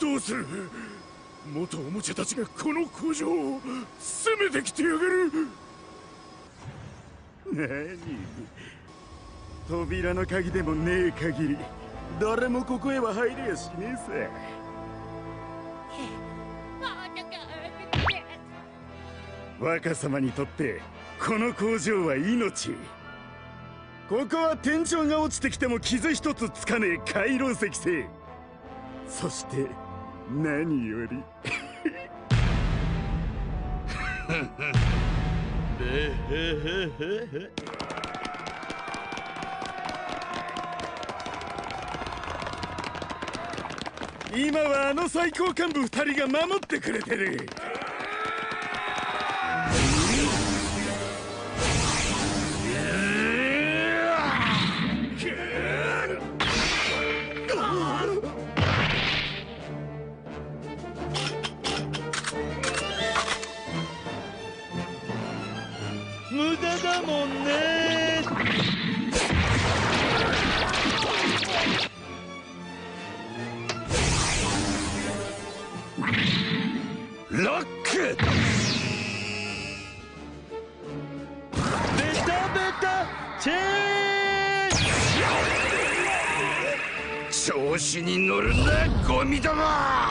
どうする？元おもちゃたちがこの工場を攻めてきてやがる。何？扉の鍵でもねえ限り誰もここへは入れやしねえさ。若様にとってこの工場は命。ここは天井が落ちてきても傷一つつかねえ回廊石製。そして何より今はあの最高幹部2人が守ってくれてる。 無駄だもんね。 ロック！ ベタベタチェーン！ 調子に乗るんだゴミども！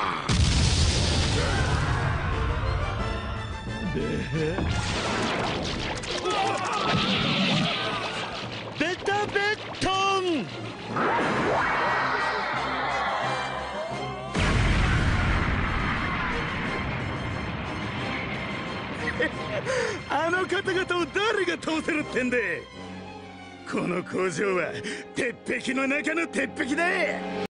ベタベトン！ あの方々を誰が倒せるってんで。この工場は鉄壁の中の鉄壁だ。